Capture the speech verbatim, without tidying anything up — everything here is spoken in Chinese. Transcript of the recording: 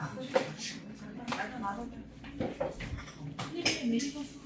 拿回去吃。来，拿回去。那边也没地方放。